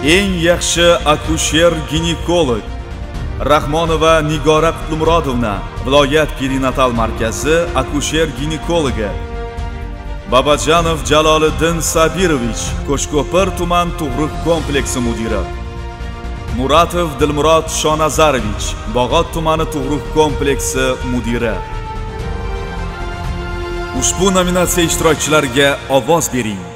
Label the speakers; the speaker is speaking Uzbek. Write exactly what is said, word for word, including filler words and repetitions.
Speaker 1: Eng yaxshi akusher-ginekolog Rahmonova Nigora Qutlumurodovna, viloyat perinatal markazi akusher-ginekologi. Babajanov Jaloliddin Sabirovich, Qo'shko'pir tuman tug'ruq kompleksi mudiri. Muratov Dilmurod Shonazarovich, Bog'ot tumani tug'ruq kompleksi mudiri. Ushbu nominatsiya ishtirokchilariga ovoz bering.